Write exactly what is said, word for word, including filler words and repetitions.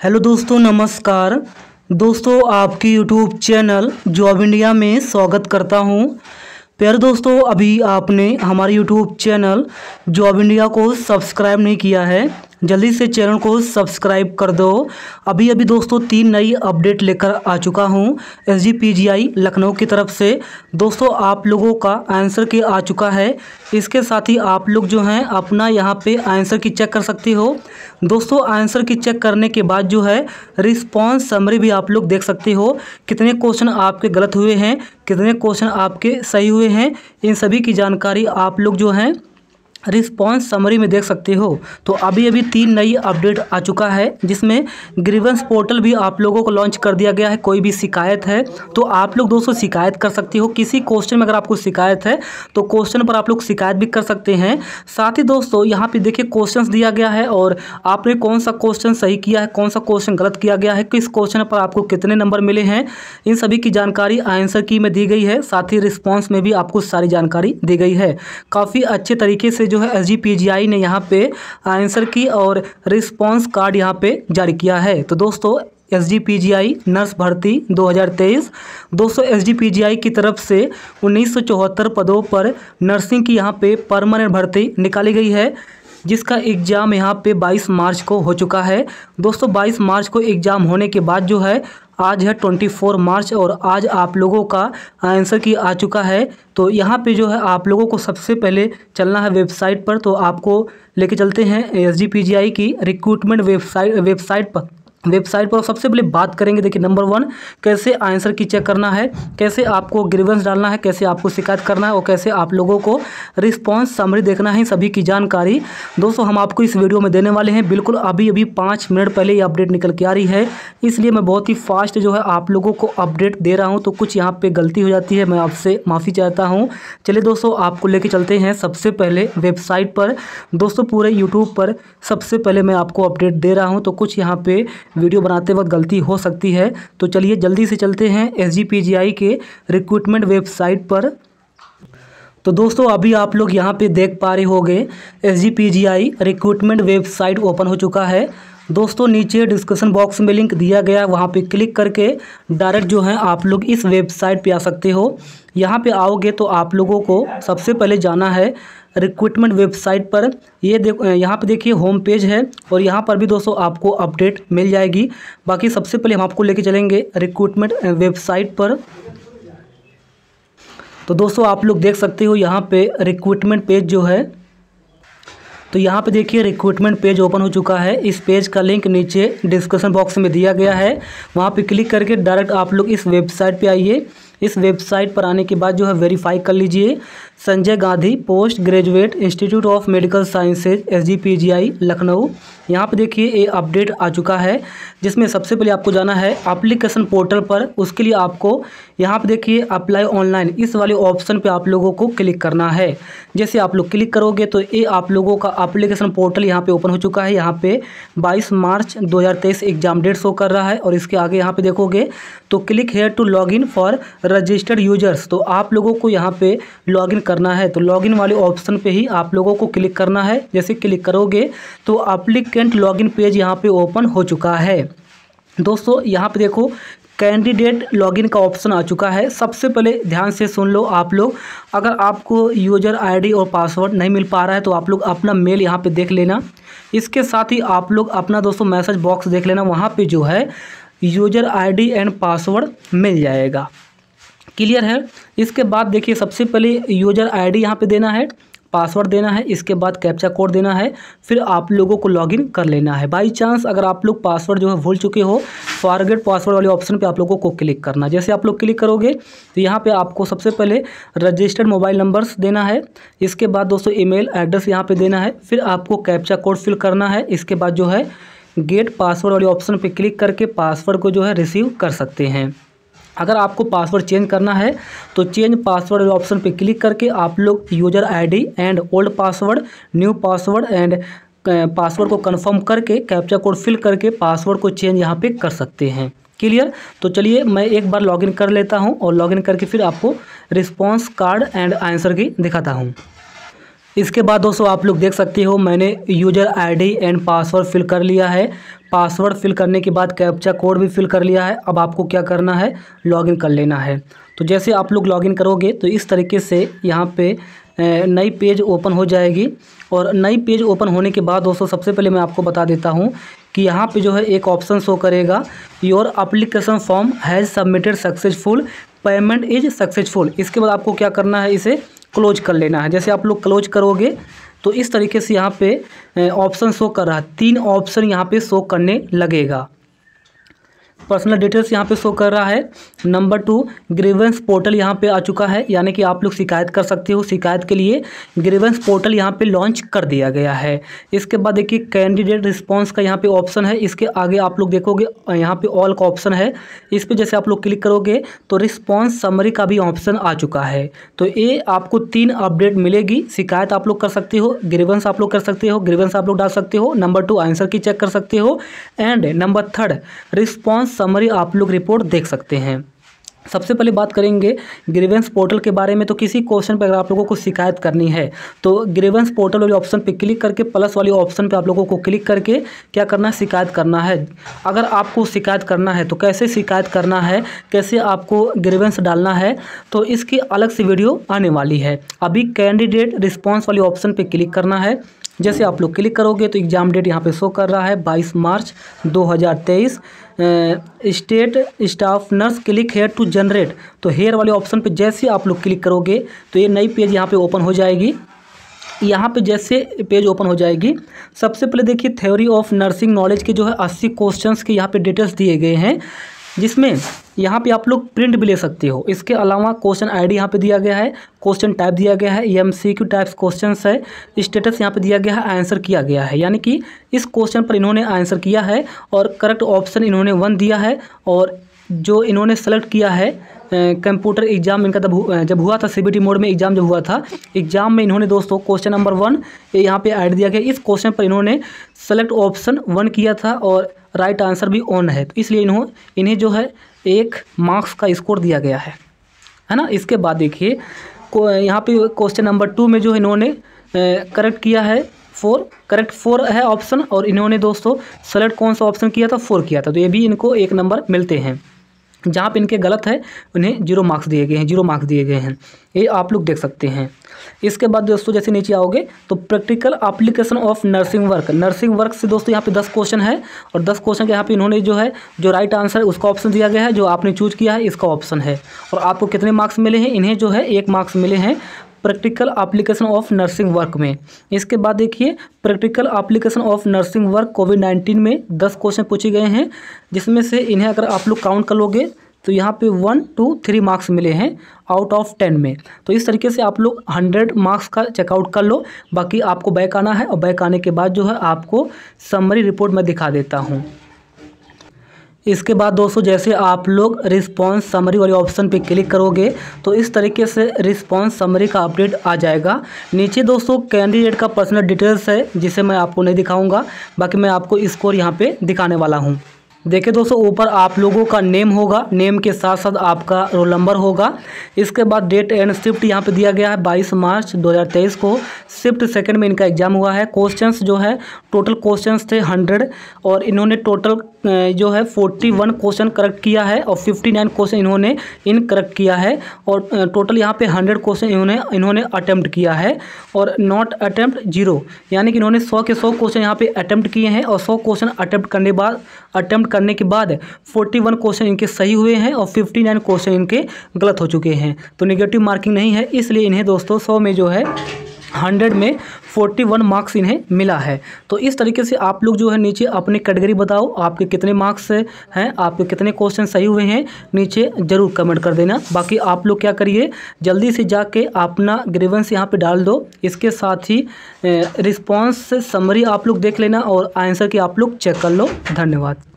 Hello दोस्तों, नमस्कार दोस्तों। आपकी यूट्यूब चैनल जॉब इंडिया में स्वागत करता हूं। प्यारे दोस्तों, अभी आपने हमारे यूट्यूब चैनल जॉब इंडिया को सब्सक्राइब नहीं किया है, जल्दी से चैनल को सब्सक्राइब कर दो। अभी अभी दोस्तों तीन नई अपडेट लेकर आ चुका हूं S G P G I Lucknow की तरफ से। दोस्तों आप लोगों का आंसर की आ चुका है। इसके साथ ही आप लोग जो हैं अपना यहां पे आंसर की चेक कर सकते हो। दोस्तों आंसर की चेक करने के बाद जो है रिस्पॉन्स समरी भी आप लोग देख सकते हो, कितने क्वेश्चन आपके गलत हुए हैं, कितने क्वेश्चन आपके सही हुए हैं, इन सभी की जानकारी आप लोग जो हैं रिस्पॉन्स समरी में देख सकते हो। तो अभी अभी तीन नई अपडेट आ चुका है, जिसमें ग्रीवेंस पोर्टल भी आप लोगों को लॉन्च कर दिया गया है। कोई भी शिकायत है तो आप लोग दोस्तों शिकायत कर सकते हो। किसी क्वेश्चन में अगर आपको शिकायत है तो क्वेश्चन पर आप लोग शिकायत भी कर सकते हैं। साथ ही दोस्तों यहाँ पे देखिए क्वेश्चन दिया गया है और आपने कौन सा क्वेश्चन सही किया है, कौन सा क्वेश्चन गलत किया गया है, किस क्वेश्चन पर आपको कितने नंबर मिले हैं, इन सभी की जानकारी आंसर की में दी गई है। साथ ही रिस्पॉन्स में भी आपको सारी जानकारी दी गई है। काफ़ी अच्छे तरीके से जो है एस जी पी जी आई ने यहाँ पे आंसर की और रिस्पॉन्स कार्ड यहाँ पे जारी किया है। तो दोस्तों S G P G I nurse भर्ती दो हज़ार तेईस दोस्तों S G P G I की तरफ से उन्नीस सौ चौहत्तर पदों पर नर्सिंग की यहाँ पे परमानेंट भर्ती निकाली गई है, जिसका एग्ज़ाम यहाँ पे बाईस मार्च को हो चुका है। दोस्तों बाईस मार्च को एग्ज़ाम होने के बाद जो है आज है चौबीस मार्च और आज आप लोगों का आंसर की आ चुका है। तो यहाँ पे जो है आप लोगों को सबसे पहले चलना है वेबसाइट पर। तो आपको लेके चलते हैं S G P G I की रिक्रूटमेंट वेबसाइट वेबसाइट पर वेबसाइट पर सबसे पहले बात करेंगे। देखिए नंबर वन, कैसे आंसर की चेक करना है, कैसे आपको ग्रीवेंस डालना है, कैसे आपको शिकायत करना है और कैसे आप लोगों को रिस्पॉन्स समरी देखना है, सभी की जानकारी दोस्तों हम आपको इस वीडियो में देने वाले हैं। बिल्कुल अभी अभी पाँच मिनट पहले ये अपडेट निकल के आ रही है, इसलिए मैं बहुत ही फास्ट जो है आप लोगों को अपडेट दे रहा हूँ। तो कुछ यहाँ पर गलती हो जाती है, मैं आपसे माफ़ी चाहता हूँ। चलिए दोस्तों आपको लेके चलते हैं सबसे पहले वेबसाइट पर। दोस्तों पूरे यूट्यूब पर सबसे पहले मैं आपको अपडेट दे रहा हूँ, तो कुछ यहाँ पे वीडियो बनाते वक्त गलती हो सकती है। तो चलिए जल्दी से चलते हैं एस जी पी जी आई के रिक्रूटमेंट वेबसाइट पर। तो दोस्तों अभी आप लोग यहाँ पे देख पा रहे होंगे S G P G I recruitment website open हो चुका है। दोस्तों नीचे डिस्क्रिप्शन बॉक्स में लिंक दिया गया है, वहाँ पे क्लिक करके डायरेक्ट जो है आप लोग इस वेबसाइट पे आ सकते हो। यहाँ पे आओगे तो आप लोगों को सबसे पहले जाना है रिक्रूटमेंट वेबसाइट पर। ये देख यहाँ पे देखिए होम पेज है और यहाँ पर भी दोस्तों आपको अपडेट मिल जाएगी। बाकी सबसे पहले हम आपको लेके चलेंगे रिक्रूटमेंट वेबसाइट पर। तो दोस्तों आप लोग देख सकते हो यहाँ पे रिक्रूटमेंट पेज जो है, तो यहाँ पे देखिए रिक्रूटमेंट पेज ओपन हो चुका है। इस पेज का लिंक नीचे डिस्क्रिप्शन बॉक्स में दिया गया है, वहाँ पे क्लिक करके डायरेक्ट आप लोग इस वेबसाइट पे आइए। इस वेबसाइट पर आने के बाद जो है वेरीफाई कर लीजिए Sanjay Gandhi post graduate institute of medical sciences S G P G I Lucknow. यहाँ पे देखिए ये अपडेट आ चुका है, जिसमें सबसे पहले आपको जाना है एप्लीकेशन पोर्टल पर। उसके लिए आपको यहाँ पे देखिए अप्लाई ऑनलाइन, इस वाले ऑप्शन पे आप लोगों को क्लिक करना है। जैसे आप लोग क्लिक करोगे तो ये आप लोगों का एप्लीकेशन पोर्टल यहाँ पे ओपन हो चुका है। यहाँ पे बाईस मार्च दो हज़ार तेईस एग्जाम डेट शो कर रहा है और इसके आगे यहाँ पे देखोगे तो click here to log in for registered users. तो आप लोगों को यहाँ पे लॉगिन करना है, तो लॉगिन वाले ऑप्शन पे ही आप लोगों को क्लिक करना है। जैसे क्लिक करोगे तो एप्लीकेंट लॉगिन पेज यहाँ पे ओपन हो चुका है। दोस्तों यहाँ पे देखो कैंडिडेट लॉगिन का ऑप्शन आ चुका है। सबसे पहले ध्यान से सुन लो आप लोग, अगर आपको यूज़र आईडी और पासवर्ड नहीं मिल पा रहा है तो आप लोग अपना मेल यहाँ पे देख लेना। इसके साथ ही आप लोग अपना दोस्तों मैसेज बॉक्स देख लेना, वहाँ पे जो है यूज़र आईडी एंड पासवर्ड मिल जाएगा। क्लियर है। इसके बाद देखिए सबसे पहले यूज़र आईडी यहाँ पे देना है, पासवर्ड देना है, इसके बाद कैप्चा कोड देना है, फिर आप लोगों को लॉगिन कर लेना है। बाई चांस अगर आप लोग पासवर्ड जो है भूल चुके हो, फॉरगेट पासवर्ड वाले ऑप्शन पे आप लोगों को क्लिक करना। जैसे आप लोग क्लिक करोगे तो यहाँ पे आपको सबसे पहले रजिस्टर्ड मोबाइल नंबर्स देना है। इसके बाद दोस्तों ईमेल एड्रेस यहाँ पे देना है, फिर आपको कैप्चा कोड फिल करना है। इसके बाद जो है गेट पासवर्ड वाले ऑप्शन पे क्लिक करके पासवर्ड को जो है रिसीव कर सकते हैं। अगर आपको पासवर्ड चेंज करना है तो चेंज पासवर्ड ऑप्शन पे क्लिक करके आप लोग user ID and old password, new password and password को कंफर्म करके कैप्चा कोड फिल करके पासवर्ड को चेंज यहाँ पे कर सकते हैं। क्लियर। तो चलिए मैं एक बार लॉगिन कर लेता हूँ और लॉगिन करके फिर आपको रिस्पॉन्स कार्ड एंड आंसर की दिखाता हूँ। इसके बाद दोस्तों आप लोग देख सकते हो मैंने user ID and password fill कर लिया है। पासवर्ड फिल करने के बाद कैप्चा कोड भी फिल कर लिया है। अब आपको क्या करना है, लॉगिन कर लेना है। तो जैसे आप लोग लॉगिन करोगे तो इस तरीके से यहाँ पे नई पेज ओपन हो जाएगी। और नई पेज ओपन होने के बाद दोस्तों सबसे पहले मैं आपको बता देता हूँ कि यहाँ पे जो है एक ऑप्शन शो करेगा, your application form has submitted successful, payment is successful. इसके बाद आपको क्या करना है, इसे क्लोज कर लेना है। जैसे आप लोग क्लोज करोगे तो इस तरीके से यहाँ पे ऑप्शन शो कर रहा है, तीन ऑप्शन यहाँ पे शो करने लगेगा। पर्सनल डिटेल्स यहाँ पे शो कर रहा है। नंबर टू, ग्रीवेंस पोर्टल यहाँ पे आ चुका है, यानी कि आप लोग शिकायत कर सकते हो। शिकायत के लिए ग्रीवेंस पोर्टल यहाँ पे लॉन्च कर दिया गया है। इसके बाद देखिए कैंडिडेट रिस्पांस का यहाँ पे ऑप्शन है। इसके आगे आप लोग देखोगे यहाँ पे ऑल का ऑप्शन है। इस पर जैसे आप लोग क्लिक करोगे तो रिस्पॉन्स समरी का भी ऑप्शन आ चुका है। तो ये आपको तीन अपडेट मिलेगी। शिकायत आप लोग कर सकते हो, ग्रीवेंस आप लोग कर सकते हो, ग्रीवेंस आप लोग डाल सकते हो। Number two, answer key check कर सकते हो। And number third, response summary आप लोग रिपोर्ट देख सकते हैं। सबसे पहले बात करेंगे ग्रीवेंस पोर्टल के बारे में। तो किसी क्वेश्चन पर अगर आप लोगों को शिकायत करनी है तो ग्रीवेंस पोर्टल वाले ऑप्शन पे क्लिक करके प्लस वाले ऑप्शन पे आप लोगों को क्लिक करके क्या करना है, शिकायत करना है। अगर आपको शिकायत करना है तो कैसे शिकायत करना है, कैसे आपको ग्रीवेंस डालना है, तो इसकी अलग से वीडियो आने वाली है। अभी कैंडिडेट रिस्पॉन्स वाले ऑप्शन पर क्लिक करना है। जैसे आप लोग क्लिक करोगे तो एग्ज़ाम डेट यहाँ पे शो कर रहा है बाईस मार्च दो हज़ार तेईस। State staff nurse click here to generate, तो हेयर वाले ऑप्शन पे जैसे आप लोग क्लिक करोगे तो ये नई पेज यहाँ पे ओपन हो जाएगी। यहाँ पे जैसे पेज ओपन हो जाएगी, सबसे पहले देखिए थ्योरी ऑफ नर्सिंग नॉलेज के जो है अस्सी क्वेश्चंस के यहाँ पे डिटेल्स दिए गए हैं, जिसमें यहाँ पे आप लोग प्रिंट भी ले सकते हो। इसके अलावा क्वेश्चन आईडी यहाँ पे दिया गया है, क्वेश्चन टाइप दिया गया है, एमसीक्यू टाइप्स क्वेश्चंस है, स्टेटस यहाँ पे दिया गया है, आंसर किया गया है, यानी कि इस क्वेश्चन पर इन्होंने आंसर किया है और करेक्ट ऑप्शन इन्होंने वन दिया है। और जो इन्होंने सेलेक्ट किया है कंप्यूटर एग्जाम इनका तब जब हुआ था, सीबीटी मोड में एग्जाम जब हुआ था, एग्जाम में इन्होंने दोस्तों क्वेश्चन नंबर वन ये यहाँ पे ऐड दिया गया। इस क्वेश्चन पर इन्होंने सेलेक्ट ऑप्शन वन किया था और राइट आंसर भी ऑन है, तो इसलिए इन्हों इन्हें जो है एक मार्क्स का स्कोर दिया गया है, है ना। इसके बाद देखिए यहाँ पे क्वेश्चन नंबर टू में जो इन्होंने करेक्ट किया है फोर, करेक्ट फोर है ऑप्शन, और इन्होंने दोस्तों सेलेक्ट कौन सा ऑप्शन किया था, फोर किया था, तो ये भी इनको एक नंबर मिलते हैं। जहाँ पे इनके गलत है उन्हें जीरो मार्क्स दिए गए हैं, जीरो मार्क्स दिए गए हैं, ये आप लोग देख सकते हैं। इसके बाद दोस्तों जैसे नीचे आओगे तो practical application of nursing work, nursing work से दोस्तों यहाँ पे दस क्वेश्चन है और दस क्वेश्चन के यहाँ पे इन्होंने जो है जो राइट आंसर है उसका ऑप्शन दिया गया है, जो आपने चूज किया है इसका ऑप्शन है। और आपको कितने मार्क्स मिले हैं, इन्हें जो है एक मार्क्स मिले हैं practical application of nursing work में। इसके बाद देखिए practical application of nursing work covid nineteen में दस क्वेश्चन पूछे गए हैं, जिसमें से इन्हें अगर आप लोग काउंट कर लोगे तो यहाँ पे वन टू थ्री मार्क्स मिले हैं आउट ऑफ टेन में। तो इस तरीके से आप लोग हंड्रेड मार्क्स का चेकआउट कर लो। बाकी आपको बैक आना है और बैक आने के बाद जो है आपको समरी रिपोर्ट मैं दिखा देता हूँ। इसके बाद दोस्तों जैसे आप लोग रिस्पॉन्स समरी वाले ऑप्शन पे क्लिक करोगे तो इस तरीके से रिस्पॉन्स समरी का अपडेट आ जाएगा। नीचे दोस्तों कैंडिडेट का पर्सनल डिटेल्स है, जिसे मैं आपको नहीं दिखाऊंगा, बाकी मैं आपको स्कोर यहाँ पे दिखाने वाला हूँ। देखिए दोस्तों ऊपर आप लोगों का नेम होगा, नेम के साथ साथ आपका रोल नंबर होगा। इसके बाद डेट एंड शिफ्ट यहाँ पे दिया गया है बाईस मार्च दो हज़ार तेईस को, शिफ्ट सेकंड में इनका एग्जाम हुआ है। क्वेश्चंस जो है टोटल क्वेश्चंस थे हंड्रेड और इन्होंने टोटल जो है फोर्टी वन क्वेश्चन करेक्ट किया है और फिफ्टी नाइन क्वेश्चन इन्होंने इनकरेक्ट किया है और टोटल यहाँ पे हंड्रेड क्वेश्चन इन्होंने इन्होंने अटेम्प्ट किया है और नॉट अटेम्प्ट जीरो, यानी कि इन्होंने सौ के सौ क्वेश्चन यहाँ पे अटेम्प्ट किए हैं और सौ क्वेश्चन अटेम्प्ट करने बाद अटेम्प्ट करने के बाद इकतालीस क्वेश्चन इनके सही हुए हैं और उनसठ क्वेश्चन इनके गलत हो चुके हैं। तो नेगेटिव मार्किंग नहीं है, इसलिए इन्हें दोस्तों सौ में जो है हंड्रेड में इकतालीस मार्क्स इन्हें मिला है। तो इस तरीके से आप लोग जो है नीचे अपनी कैटेगरी बताओ, आपके कितने मार्क्स हैं, आपके कितने क्वेश्चन सही हुए हैं, नीचे ज़रूर कमेंट कर देना। बाकी आप लोग क्या करिए, जल्दी से जाके अपना ग्रीवेंस यहाँ पे डाल दो। इसके साथ ही रिस्पॉन्स समरी आप लोग देख लेना और आंसर की आप लोग चेक कर लो। धन्यवाद।